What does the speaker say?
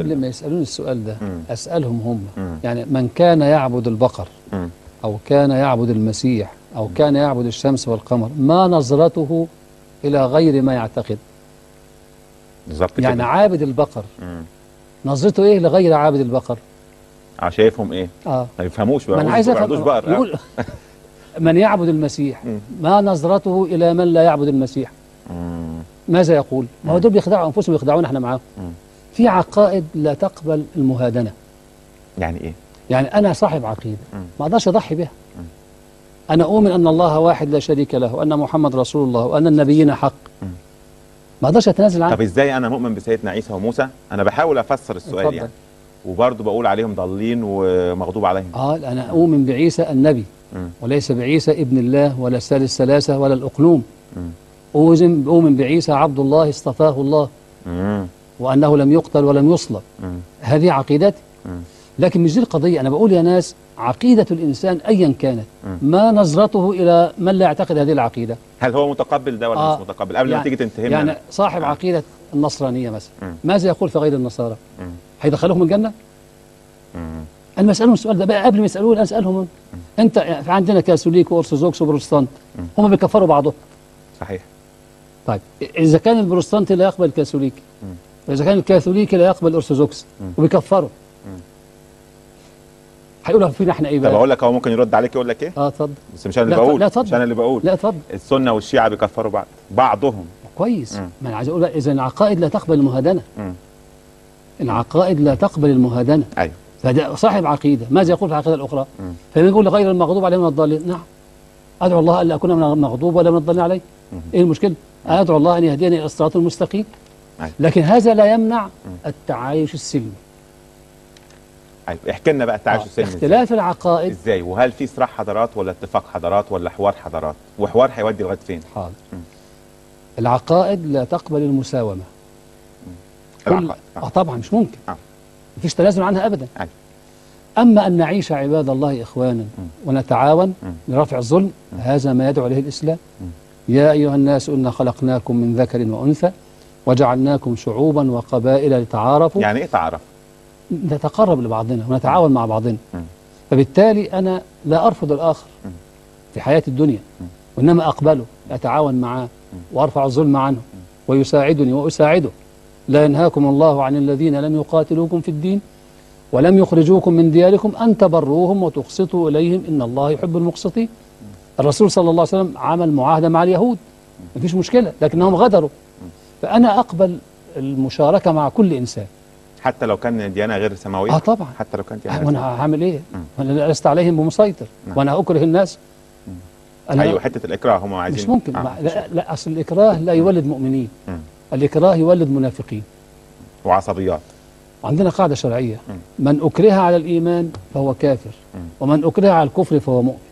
قبل ما يسألون السؤال ده أسألهم هم. يعني من كان يعبد البقر أو كان يعبد المسيح أو كان يعبد الشمس والقمر، ما نظرته إلى غير ما يعتقد؟ بالظبط يعني كده. عابد البقر نظرته إيه لغير عابد البقر؟ شايفهم إيه؟ ما يفهموش بقى، ما أنا عايز أفهم. يقول من يعبد المسيح ما نظرته إلى من لا يعبد المسيح؟ ماذا يقول؟ ما هو دول بيخدعوا أنفسهم ويخدعون احنا معاهم. في عقائد لا تقبل المهادنة. يعني إيه؟ يعني أنا صاحب عقيدة ما أقدرش أضحي بها. أنا أؤمن أن الله واحد لا شريك له وأن محمد رسول الله وأن النبيين حق. ما أقدرش أتنازل عنه. طب إزاي أنا مؤمن بسيدنا عيسى وموسى؟ أنا بحاول أفسر السؤال. اتفضل. يعني وبرضه بقول عليهم ضالين ومغضوب عليهم. أنا أؤمن بعيسى النبي وليس بعيسى ابن الله ولا الثالث ثلاثة ولا الأقلوم. أؤمن بعيسى عبد الله اصطفاه الله وأنه لم يقتل ولم يصلب. هذه عقيدتي. لكن مش دي القضية. أنا بقول يا ناس عقيدة الإنسان أيا كانت ما نظرته إلى من لا يعتقد هذه العقيدة. هل هو متقبل ده ولا مش متقبل؟ قبل ما تيجي تنتهي يعني صاحب عقيدة النصرانية مثلا ماذا يقول في غير النصارى؟ هيدخلوهم الجنة؟ أنا بسألهم السؤال ده بقى قبل ما يسألوه. أنا أسألهم أنت عندنا كاثوليك وأرثوذكس وبروتستانت هم بيكفروا بعضهم. صحيح. طيب إذا كان البروتستانتي لا يقبل الكاثوليك وإذا كان الكاثوليكي لا يقبل الأرثوذكس وبيكفروا، هيقولوا فينا احنا ايه بقى؟ طب اقول لك هو ممكن يرد عليك يقول لك ايه؟ اتفضل. بس مش انا اللي بقول. لا اتفضل. مش انا اللي بقول. لا اتفضل. السنه والشيعه بيكفروا بعضهم. كويس. ما انا عايز اقول اذا العقائد لا تقبل المهادنه. العقائد لا تقبل المهادنه. ايوه. فده صاحب عقيده ماذا يقول في العقيده الاخرى؟ فلما يقول غير المغضوب عليهم ولا الضالين، نعم ادعو الله الا اكون من المغضوب ولا من الضالين عليه. ايه المشكله؟ ادعو الله ان يهديني الى الصراط المستقيم. لكن هذا لا يمنع التعايش السلمي. ايوه احكي لنا بقى التعايش السلمي. اختلاف العقائد ازاي؟ وهل في صراع حضارات ولا اتفاق حضارات ولا حوار حضارات؟ وحوار هيودي لغايه فين؟ حاضر. العقائد لا تقبل المساومه. العقائد طبعا مش ممكن. مفيش تنازل عنها ابدا. اما ان نعيش عباد الله اخوانا ونتعاون لرفع الظلم هذا ما يدعو اليه الاسلام. يا ايها الناس انا خلقناكم من ذكر وانثى وجعلناكم شعوبا وقبائل لتعارفوا. يعني ايه تعارف؟ نتقرب لبعضنا ونتعاون مع بعضنا. فبالتالي أنا لا أرفض الآخر في حياة الدنيا وإنما أقبله أتعاون معه وأرفع الظلم عنه ويساعدني وأساعده. لا ينهاكم الله عن الذين لم يقاتلوكم في الدين ولم يخرجوكم من دياركم أن تبروهم وتقسطوا إليهم إن الله يحب المقسطين. الرسول صلى الله عليه وسلم عمل معاهدة مع اليهود مفيش مشكلة لكنهم غدروا. فأنا أقبل المشاركة مع كل إنسان حتى لو كان ديانة غير سماوية. طبعا. حتى لو كان ديانة وانا هعمل ايه؟ وانا لست عليهم بمسيطر. وانا اكره الناس. ايوه حته الاكراه هم عايزين. مش ممكن. لا اصل الاكراه لا يولد مؤمنين. الاكراه يولد منافقين وعصبيات. عندنا قاعده شرعيه من اكره على الايمان فهو كافر ومن اكره على الكفر فهو مؤمن.